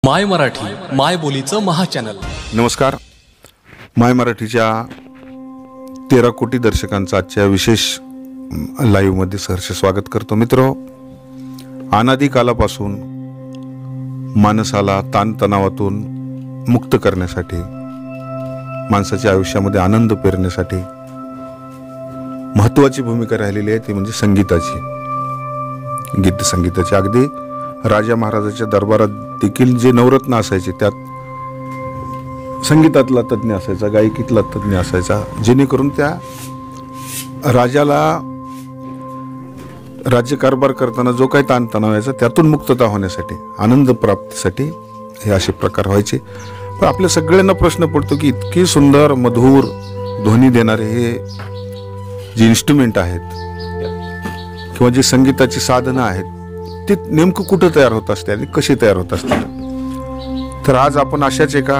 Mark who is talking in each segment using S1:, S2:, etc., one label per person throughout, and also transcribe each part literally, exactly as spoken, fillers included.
S1: माय मराठी माय बोलीचं महाचॅनल.
S2: नमस्कार. माय मराठीच्या तेरा कोटी दर्शकांचं आजच्या विशेष लाईव्हमध्ये सहर्ष स्वागत करतो. मित्र, अनादी कालापासून माणसाला ताणतणावातून मुक्त करण्यासाठी, माणसाच्या आयुष्यामध्ये आनंद पेरण्यासाठी महत्त्वाची भूमिका राहिलेली आहे ती म्हणजे संगीताची, गीत संगीताची. अगदी राजा महाराजाच्या दरबारात देखील जे नवरत्न असायचे त्यात संगीतातला तज्ज्ञ असायचा, गायकीतला तज्ज्ञ असायचा, जेणेकरून त्या राजाला राज्यकारभार करताना जो काही ताणतणाव यायचा त्यातून मुक्तता होण्यासाठी, आनंद प्राप्तीसाठी हे असे प्रकार व्हायचे. पण आपल्या सगळ्यांना प्रश्न पडतो की इतकी सुंदर मधुर ध्वनी देणारे हे जे इन्स्ट्रुमेंट आहेत किंवा जे संगीताची साधनं आहेत ते नेमकं कुठं तयार होत असते आणि कशी तयार होत असते. तर आज आपण अशाच एका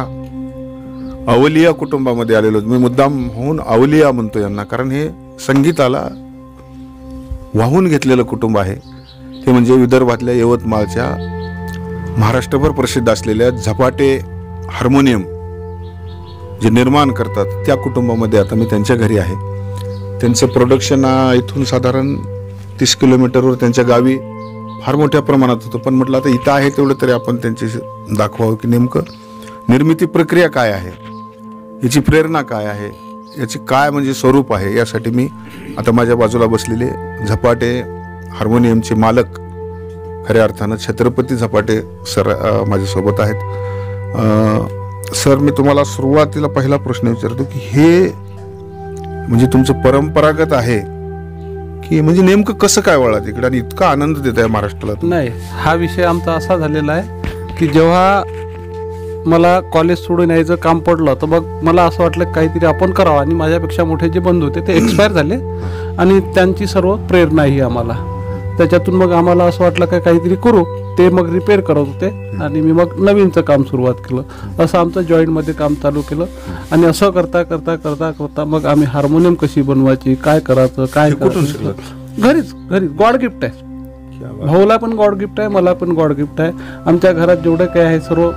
S2: अवलिया कुटुंबामध्ये आलेलो. मी मुद्दाम होऊन अवलिया म्हणतो यांना, कारण हे संगीताला वाहून घेतलेलं कुटुंब आहे. ते म्हणजे विदर्भातल्या यवतमाळच्या महाराष्ट्रभर प्रसिद्ध असलेल्या झपाटे हार्मोनियम जे निर्माण करतात त्या कुटुंबामध्ये आता मी त्यांच्या घरी आहे. त्यांचं प्रोडक्शन इथून साधारण तीस किलोमीटरवर त्यांच्या गावी फार मोठ्या प्रमाणात होतं. पण म्हटलं आता इथं आहे तेवढं तरी आपण त्यांच्याशी दाखवावं की नेमकं निर्मिती प्रक्रिया काय आहे, याची प्रेरणा काय आहे, याची काय म्हणजे स्वरूप आहे. यासाठी मी आता माझ्या बाजूला बसलेले झपाटे हार्मोनियमचे मालक, खऱ्या अर्थानं छत्रपती झपाटे सर माझ्यासोबत आहेत. सर, मी तुम्हाला सुरुवातीला पहिला प्रश्न विचारतो की हे म्हणजे तुमचं परंपरागत आहे की म्हणजे नेमकं कसं काय वळा तिकडे आणि इतका आनंद देत आहे महाराष्ट्राला?
S3: नाही, हा विषय आमचा असा झालेला आहे की जेव्हा मला कॉलेज सोडून यायचं काम पडलं तर मग मला असं वाटलं काहीतरी आपण करावं. आणि माझ्यापेक्षा मोठे जे बंधू होते ते एक्सपायर झाले आणि त्यांची सर्व प्रेरणा ही आम्हाला त्याच्यातून मग आम्हाला असं वाटलं का काहीतरी करू. ते मग रिपेअर करत होते आणि मी मग नवीनचं काम सुरुवात केलं. असं आमचं जॉईंटमध्ये काम चालू केलं आणि असं करता करता करता करता मग आम्ही हार्मोनियम कशी बनवायची, काय करायचं, काय करायचं, घरीच घरीच गॉड गिफ्ट आहे. भाऊला पण गॉड गिफ्ट आहे, मला पण गॉड गिफ्ट आहे. आमच्या घरात जेवढे काय आहे सर्व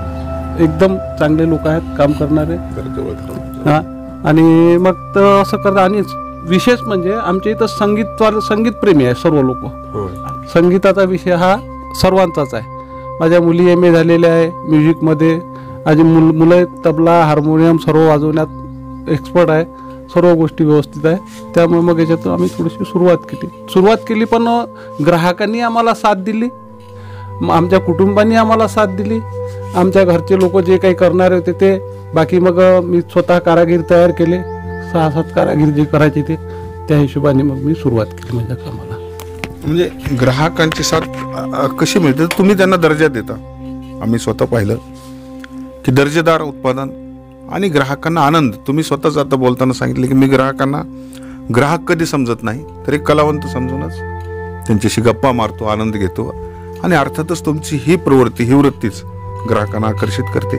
S3: एकदम चांगले लोक आहेत, काम करणारे. हा, आणि मग तर असं करता. आणि विशेष म्हणजे आमच्या इथं संगीत संगीत प्रेमी आहे सर्व लोक. संगीताचा विषय हा सर्वांचाच आहे. माझ्या मुली एम ए झालेल्या आहे म्युझिकमध्ये. माझी मुल मुलं तबला हार्मोनियम सर्व वाजवण्यात एक्सपर्ट आहे. सर्व गोष्टी व्यवस्थित आहे. त्यामुळे मग याच्यातून आम्ही थोडीशी सुरुवात केली सुरुवात केली पण ग्राहकांनी आम्हाला साथ दिली, आमच्या कुटुंबांनी आम्हाला साथ दिली, आमच्या घरचे लोक जे काही करणारे होते ते. बाकी मग मी स्वतः कारागीर तयार केले, सहा सात कारागीर जे करायचे ते, त्या हिशोबाने मग मी सुरुवात केली माझ्या कामाला.
S2: म्हणजे ग्राहकांची साथ कशी मिळते? तुम्ही त्यांना दर्जा देता. आम्ही स्वतः पाहिलं की दर्जेदार उत्पादन आणि ग्राहकांना आनंद. तुम्ही स्वतःच आता बोलताना सांगितलं की मी ग्राहकांना ग्राहक कधी समजत नाही तर एक कलावंत समजूनच त्यांच्याशी गप्पा मारतो, आनंद घेतो. आणि अर्थातच तुमची ही प्रवृत्ती, ही वृत्तीच ग्राहकांना आकर्षित करते.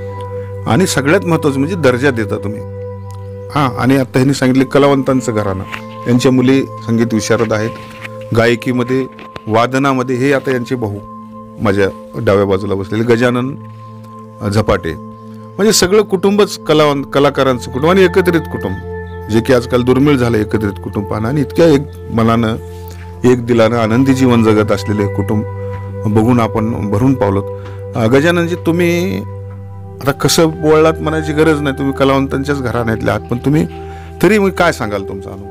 S2: आणि सगळ्यात महत्त्वाचं म्हणजे दर्जा देता तुम्ही. हां, आणि आता ह्यांनी सांगितले कलावंतांचं घराणं. यांच्या मुली संगीत विशारद आहेत, गायकीमध्ये, वादनामध्ये. हे आता यांचे भाऊ माझ्या डाव्या बाजूला बसलेले गजानन झपाटे. म्हणजे सगळं कुटुंबच कलावंत, कलाकारांचं कुटुंब आणि एकत्रित कुटुंब, जे की आजकाल दुर्मिळ झालं एकत्रित कुटुंब पाहणं. आणि इतक्या एक मनानं, एक दिलानं आनंदी जीवन जगत असलेले कुटुंब बघून आपण भरून पावलोत. गजाननजी, तुम्ही आता कसं बोललात म्हणायची गरज नाही, तुम्ही कलावंतांच्याच घराण्यातले आहात, पण तुम्ही तरी मग काय सांगाल तुमचा अनुभव?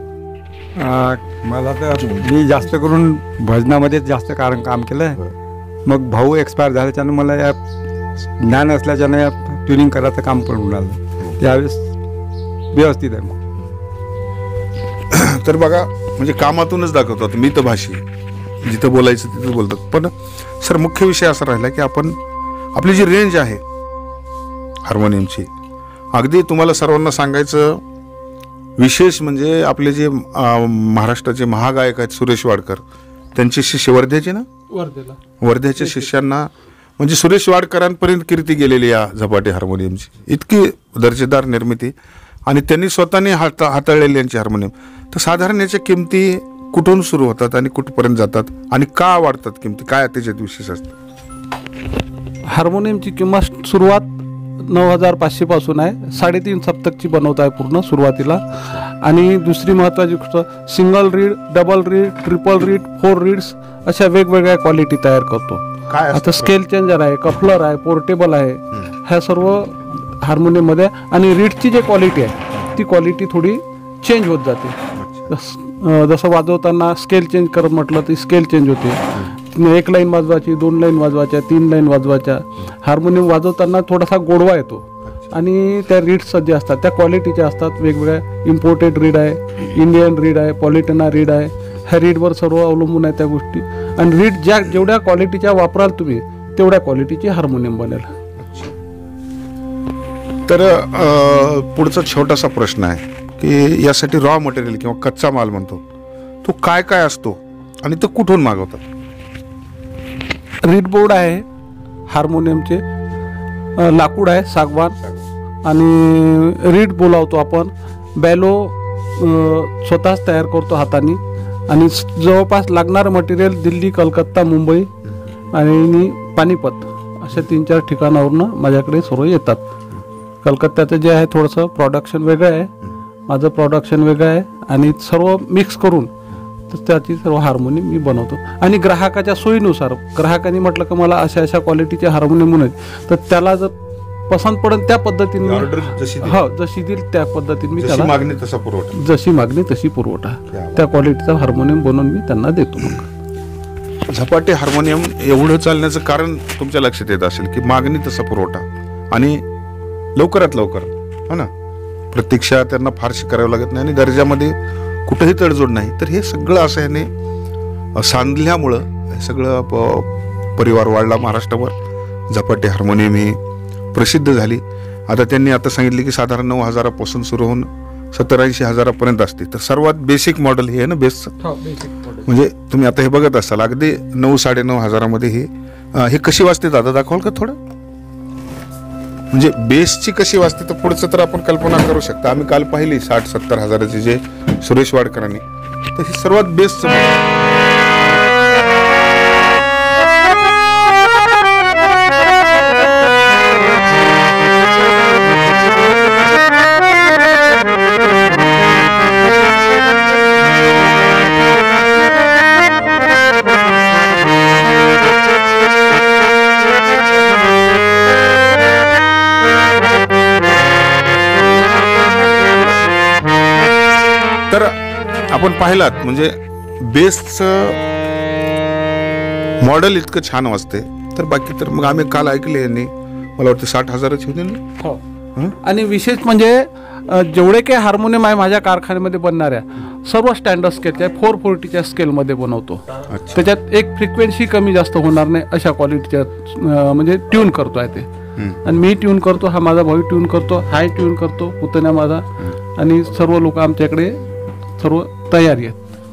S4: मला तर मी जास्त करून भजनामध्येच जास्त कारण काम केलं आहे. मग भाऊ एक्सपायर झाल्याच्यानं मला या ज्ञान असल्याच्यानं या ट्युनिंग करायचं काम पण मिळालं. त्यावेळेस व्यवस्थित आहे. मग
S2: तर बघा, म्हणजे कामातूनच दाखवतात. मी तर भाषी, जिथं बोलायचं तिथं बोलतात. पण सर, मुख्य विषय असा राहिला की आपण आपली जी रेंज आहे हार्मोनियमची, अगदी तुम्हाला सर्वांना सांगायचं विशेष म्हणजे आपले जे महाराष्ट्राचे महागायक आहेत सुरेश वाडकर, त्यांचे शिष्य वर्ध्याचे ना,
S3: वर्धेला
S2: वर्ध्याच्या शिष्यांना म्हणजे सुरेश वाडकरांपर्यंत कीर्ती गेलेली या झपाटे हार्मोनियमची. इतकी दर्जेदार निर्मिती आणि त्यांनी स्वतःने हाता हाताळलेली यांची हार्मोनियम. तर साधारण याच्या किमती कुठून सुरू होतात आणि कुठपर्यंत जातात आणि का वाढतात किमती, काय त्याच्यात विशेष असतं?
S3: हार्मोनियमची किंमत सुरुवात नऊ हजार पाचशे पासून आहे. साडेतीन सप्तकची बनवत आहे पूर्ण सुरुवातीला. आणि दुसरी महत्त्वाची गोष्ट, single reed, double reed, triple reed, four reeds अशा वेगवेगळ्या क्वालिटी तयार करतो.
S2: काय असतं?
S3: आता स्केल चेंजर आहे, कपलर आहे, पोर्टेबल आहे, ह्या सर्व हार्मोनियममध्ये. आणि रीडची जी क्वालिटी आहे ती क्वालिटी थोडी चेंज होत जाते. जस- अं, जसं वाजवताना स्केल चेंज करत म्हटलं तर स्केल चेंज होते. एक लाईन वाजवायची, दोन लाईन वाजवायच्या, तीन लाईन वाजवायच्या. हार्मोनियम वाजवताना थोडासा गोडवा येतो. आणि त्या रीड्स जे असतात त्या क्वालिटीच्या असतात. वेगवेगळ्या इम्पोर्टेड रीड आहे, इंडियन रीड आहे, पॉलिटना रीड आहे. ह्या रीडवर सर्व अवलंबून आहे त्या गोष्टी. आणि रीड ज्या जेवढ्या क्वालिटीच्या वापराल तुम्ही तेवढ्या क्वालिटीची हार्मोनियम बनेल.
S2: तर अ, पुढचा छोटासा प्रश्न आहे की यासाठी रॉ मटेरियल किंवा कच्चा माल म्हणतो तो काय काय असतो आणि तो कुठून मागवतात?
S3: रीड बोर्ड आहे हार्मोनियमचे, अ, लाकूड आहे सागवान, आणि रीड बोलावतो आपण. बॅलो अ, स्वतःच तयार करतो हाताने. आणि स- जवळपास लागणारं मटेरियल दिल्ली, कलकत्ता, मुंबई आणि पानिपत अशा तीन चार ठिकाणावरून माझ्याकडे सर्व येतात. कलकत्त्याचं जे आहे थोडंसं प्रोडक्शन वेगळं आहे, माझं प्रोडक्शन वेगळं आहे. आणि सर्व मिक्स करून तर त्याची सर्व हार्मोनियम मी बनवतो. आणि ग्राहकाच्या सोयीनुसार, ग्राहकाने म्हटलं की मला अशा अशा क्वालिटीचे हार्मोनियम आहेत तर त्याला जर पसंत पडेल त्या पद्धतीने मी-
S2: ऑर्डर जशी देईल.
S3: हो जशी देईल त्या पद्धतीने मी
S2: जशी
S3: त्याला,
S2: मागणी तसा पुरवठा.
S3: जशी मागणी तशी पुरवठा, त्या क्वालिटीचा हार्मोनियम बनवून मी त्यांना देतो. मग
S2: झपाटे हार्मोनियम एवढं चालण्याचं कारण तुमच्या लक्षात येत असेल की मागणी तसा पुरवठा आणि लवकरात लवकर, हो ना, प्रतीक्षा त्यांना फारशी करावं लागत नाही आणि दर्जामध्ये कुठंही तडजोड नाही. तर हे सगळं असं ह्याने सांधल्यामुळं हे सगळं प- परिवार वाढला महाराष्ट्रावर. झपाटे हार्मोनियम ही प्रसिद्ध झाली. आता त्यांनी आता सांगितले की साधारण नऊ हजारापासून सुरू होऊन सत्तर ऐंशी हजारापर्यंत असते. तर सर्वात बेसिक मॉडेल हे आहे ना बेस्टचं. म्हणजे तुम्ही आता हे बघत असाल अगदी नऊ साडेनऊ हजारामध्ये हे अं, हे कशी वाजते दादा दाखवाल का थोडं? म्हणजे बेसची कशी वाजते तर पुढचं तर आपण कल्पना करू शकता. आम्ही काल पाहिली साठ सत्तर हजाराचे जे सुरेश वाडकरांनी, तर हे सर्वात बेस्टचं model. तर आपण पाहिलात म्हणजे बेसचं मॉडेल इतकं छान वाजते. तर बाकी तर मग आम्ही काल ऐकले यांनी, मला वाटतं साठ हजाराची होते ना.
S3: हो. आणि विशेष म्हणजे अ, जेवढे काही हार्मोनियम आहे माझ्या कारखान्यामध्ये बनणाऱ्या सर्व स्टँडर्ड स्केलच्या आहे. फोर फोर्टीच्या स्केलमध्ये बनवतो. त्याच्यात एक फ्रिक्वेन्सी कमी जास्त होणार नाही अशा क्वालिटीच्या अ, म्हणजे ट्यून करतो आहे ते. आणि मी ट्यून करतो, हा माझा भाऊ ट्यून करतो, हाय ट्यून करतो, पुतण्या माझा, आणि सर्व लोक आमच्याकडे सर्व तयारी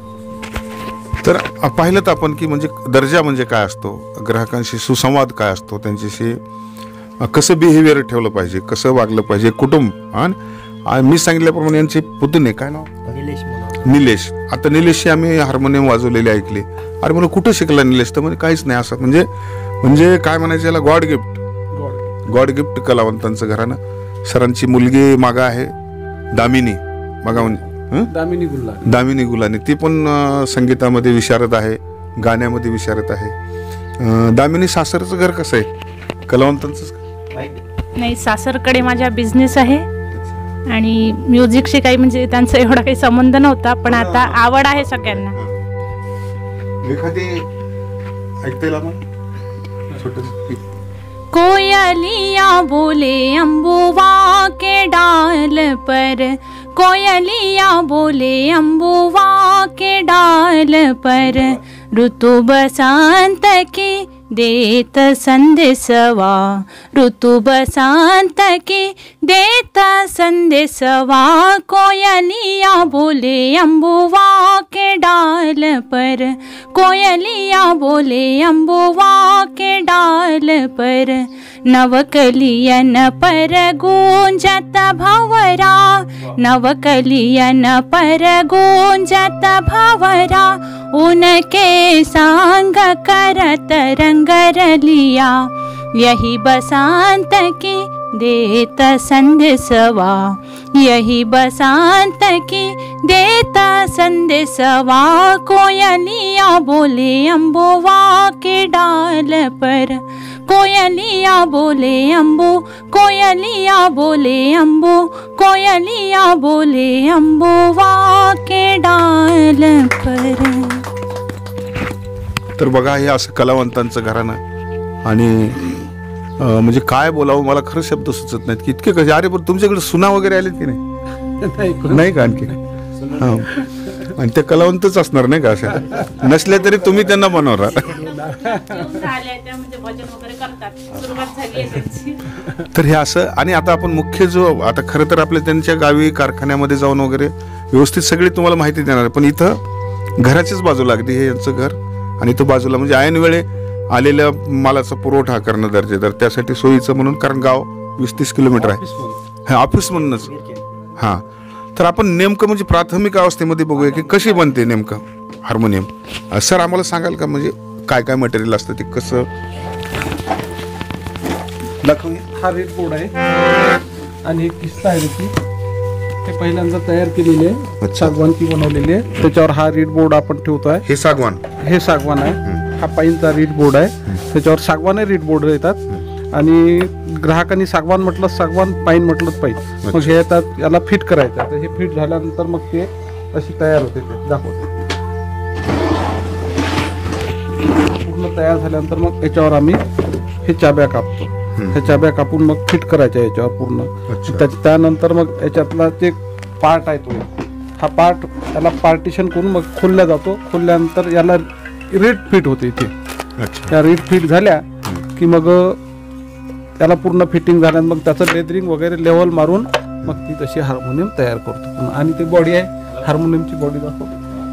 S3: आहेत.
S2: तर पाहिलं तर आपण की म्हणजे दर्जा म्हणजे काय असतो, ग्राहकांशी सुसंवाद काय असतो, त्यांच्याशी कसं बिहेवियर ठेवलं पाहिजे, कसं वागलं पाहिजे, कुटुंब. आणि मी सांगितल्याप्रमाणे यांचे पुतणे काय नाव, निलेश. आता निलेशशी आम्ही हार्मोनियम वाजवलेले ऐकले. अरे मला कुठं शिकला निलेश? तर म्हणजे काहीच नाही असं, म्हणजे म्हणजे काय म्हणायचं याला, गॉड गिफ्ट, गॉड गिफ्ट कलावंतांचं घराणं. सरांची मुलगी मागा आहे दामिनी मागा, म्हणजे
S3: दामिनी गुल्ला,
S2: दामिनी गुलानी, ती पण अं, संगीतामध्ये विशारद आहे, गाण्यामध्ये विशारद आहे. अं, दामिनी सासरचं घर कसं आहे, कलावंतांचं?
S5: नाही, सासरकडे माझा बिझनेस आहे आणि म्युझिकशी काही म्हणजे त्यांचा एवढा काही संबंध नव्हता, पण आता आवड आहे सगळ्यांना.
S2: एखादी ऐकता येईल आम्हाला छोटंसं?
S5: कोयलिया बोले अम्बुवा के डाल पर, कोयलिया बोले अम्बुवा के डाल पर, ऋतु बसंत की देत संदेशवा, ऋतु बसंत की देत संदेशवा, कोयलिया बोले अम्बुवा के डाल पर, कोयलिया बोले अम्बुवा के डाल पर, नवकलियन पर गूंजत भंवरा, नवकलियन पर गूंजत भंवरा, उनके संग करत रंग रलिया, यही बसंत की देता संदेशवा, यही बसंत की देता संदेशवा। कोयलिया बोले अम्बुवा के डाल पर, कोयलिया बोले अम्बो, कोयलिया बोले अम्बो, कोयलिया बोले अम्बुवा के डाल पर।
S2: तर बघा हे असं कलावंतांचं घराणं आणि अं, म्हणजे काय बोलावं मला खरं शब्द सुचत नाहीत की इतके कसे. अरे पण तुमच्याकडे सुना वगैरे आलेत की नाही? नाही का आणखी? हा. आणि ते कलावंतच असणार नाही का अशा? नसले तरी तुम्ही त्यांना बनवणार. तर हे असं. आणि आता आपण मुख्य जो आता खरं तर आपल्या त्यांच्या गावी कारखान्यामध्ये जाऊन वगैरे व्यवस्थित सगळी तुम्हाला माहिती देणार आहे, पण इथं घराच्याच बाजूला अगदी हे यांचं घर आणि इथं बाजूला म्हणजे ऐन वेळे आलेल्या मालाचा पुरवठा करणं दर्जेदार, त्यासाठी सोयीचं म्हणून, कारण गाव वीस तीस किलोमीटर आहे. हा ऑफिस म्हणूनच. हां, तर आपण नेमकं म्हणजे प्राथमिक अवस्थेमध्ये बघूया की कशी बनते नेमकं हार्मोनियम. सर आम्हाला सांगाल का म्हणजे काय काय मटेरियल असतं ते कसं दाखवूया?
S3: हा रेड बोर्ड आहे आणि एक किस्ता आहे त्याची, ते पहिल्यांदा तयार केलेली आहे, सागवान की बनवलेली आहे. त्याच्यावर हा रेड बोर्ड आपण ठेवतोय.
S2: हे सागवान,
S3: हे सागवान आहे. हा पाईनचा रीड बोर्ड आहे, त्याच्यावर सागवान रीड बोर्ड येतात. आणि ग्राहकांनी सागवान म्हटलं सागवान, पाईन म्हटलं पाईन. मग हे येतात, याला फिट करायचं. तर हे फिट झाल्यानंतर मग ते अशी तयार होते. ते दाखवते पूर्ण तयार झाल्यानंतर मग याच्यावर आम्ही हे चाब्या कापतो. ह्या चाब्या कापून मग फिट करायच्या याच्यावर पूर्ण. त्यानंतर मग याच्यातला ते पार्ट आहे तो, हा पार्ट याला पार्टिशन करून मग खोलला जातो. खोलल्यानंतर याला रीड फिट होते इथे. त्या रीड फिट झाल्या की मग त्याला पूर्ण फिटिंग झाल्यानंतर मग त्याचं लेदरिंग वगैरे लेवल मारून मग ती तशी हार्मोनियम तयार करतो. आणि ती बॉडी आहे हार्मोनियमची बॉडी दाखव.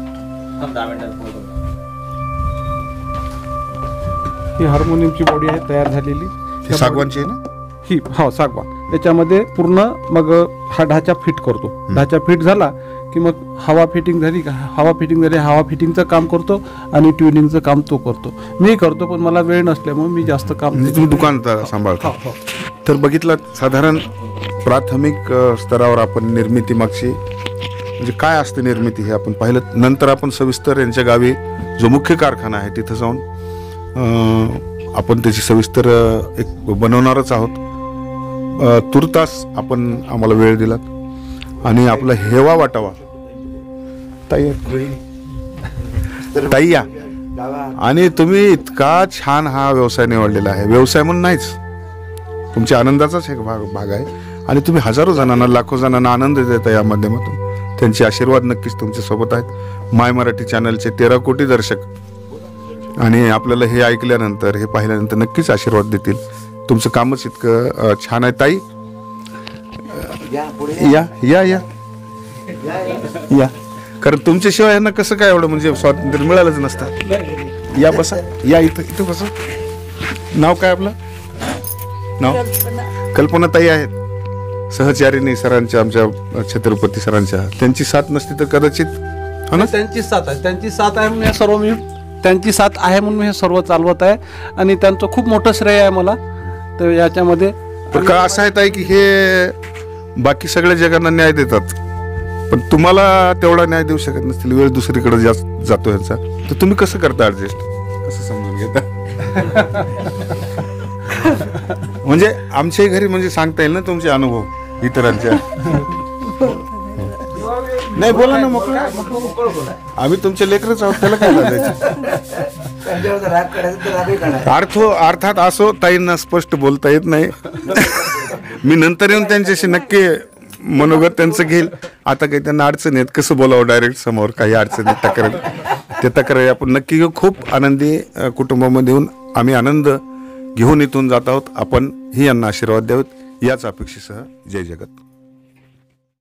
S3: ही हार्मोनियमची बॉडी आहे तयार झालेली,
S2: सागवानची आहे ना
S3: ही? हो सागवान. याच्यामध्ये पूर्ण मग हा ढाचा फिट करतो. ढाचा फिट झाला की मग हवा फिटिंग झाली का, हवा फिटिंग झाली, हवा फिटिंगचं काम करतो आणि ट्युनिंगचं काम तो करतो. मी करतो पण मला वेळ नसल्यामुळे मी जास्त काम.
S2: तुम्ही दुकान सांभाळता. तर बघितलं साधारण प्राथमिक स्तरावर आपण निर्मिती मागची म्हणजे काय असते निर्मिती हे आपण पाहिलं. नंतर आपण सविस्तर यांच्या गावी जो मुख्य कारखाना आहे तिथं जाऊन आपण त्याची सविस्तर एक बनवणारच आहोत. तुर्तास आपण आम्हाला वेळ दिलात आणि आपला हेवा वाटावा. ताई ताई या. आणि तुम्ही इतका छान हा व्यवसाय निवडलेला आहे. व्यवसाय म्हणून नाहीच, तुमच्या आनंदाचाच एक भाग भाग आहे. आणि तुम्ही हजारो जणांना, लाखो जणांना आनंद देता या माध्यमातून. त्यांचे आशीर्वाद नक्कीच तुमच्या सोबत आहेत. माय मराठी चॅनलचे तेरा कोटी दर्शक आणि आपल्याला हे ऐकल्यानंतर, हे पाहिल्यानंतर नक्कीच आशीर्वाद देतील. तुमचं कामच इतकं छान आहे. ताई या या या या. कारण तुमच्याशिवाय यांना कसं काय एवढं म्हणजे स्वातंत्र्य मिळालंच नसतं. या बसा, या इथं इथं बसा. नाव काय आपलं? नाव कल्पना ताई आहेत, सहचारिणी सरांच्या, आमच्या छत्रपती सरांच्या. त्यांची साथ नसती तर कदाचित हा ना.
S3: त्यांची साथ आहे, त्यांची साथ आहे म्हणून हे सर्व मी त्यांची साथ आहे म्हणून हे सर्व चालवत आहे. आणि त्यांचं खूप मोठं श्रेय आहे मला तर याच्यामध्ये.
S2: तर का असं आहे ताई की हे बाकी सगळ्या जगांना न्याय देतात पण तुम्हाला तेवढा न्याय देऊ शकत नसतील, वेळ दुसरीकडे जास्त जातो यांचा. तर तुम्ही कसं करता ऍडजस्ट, कसं समजून घेता? म्हणजे आमच्याही घरी म्हणजे सांगता येईल ना तुमचे अनुभव इतरांच्या. नाही बोला ना, मोकळं. आम्ही तुमचे लेकरच आहोत, त्याला काय लागायचं. अर्थ अर्थात असो, ताईंना स्पष्ट बोलता येत नाही. मी नंतर येऊन त्यांच्याशी नक्की मनोगत त्यांचं घेईल. आता काही त्यांना अडचण येत, कसं बोलावं डायरेक्ट समोर, काही अडचणी तक्रार ते तक्रारी आपण नक्की घेऊ. खूप आनंदी कुटुंबामध्ये येऊन आम्ही आनंद घेऊन इथून जात आहोत. आपण ही यांना आशीर्वाद द्यावेत याच अपेक्षेसह. जय जगत.